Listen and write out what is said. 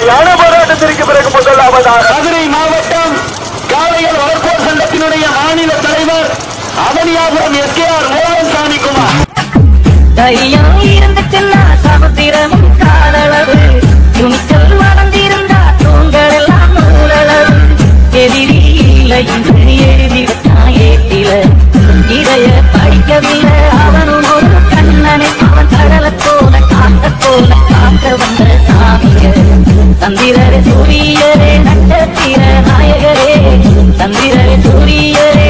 யான போராட்டத்திற்கு பிறகு முதலாவதாக மதுரை மாவட்டம் காளையர் வளர்ப்போர் சங்கத்தினுடைய மாநில தலைவர் அவனியாபுரம் எஸ்கேஆர் மோகன்சாமி குமார். தைரியம் இருந்துச்சுன்னா சமுத்திரமும் காலளவு, துணிச்சல் வளர்ந்திருந்தா தூண்கள் எல்லாம் நூலளவு. எதிரி இல்லை என்று எழுதி வச்சான் ஏட்டில, இதைய படிக்கவில்லை அவனும் ஒரு கண்ணனை. அவன் கடலை போல காத்த போல காக்க வந்த சாமிய. சந்திரரே சூரியரே நட்சத்திர நாயகரே, சந்திரரே சூரியரே